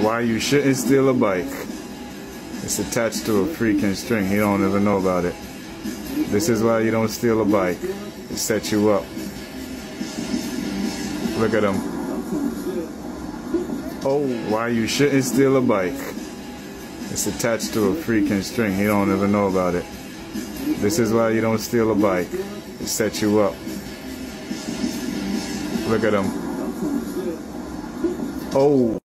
why you shouldn't steal a bike. It's attached to a freaking string. You don't even know about it. This is why you don't steal a bike. It sets you up. Look at him. Oh, why you shouldn't steal a bike. It's attached to a freaking string. You don't even know about it. This is why you don't steal a bike. It sets you up. Look at him. Oh.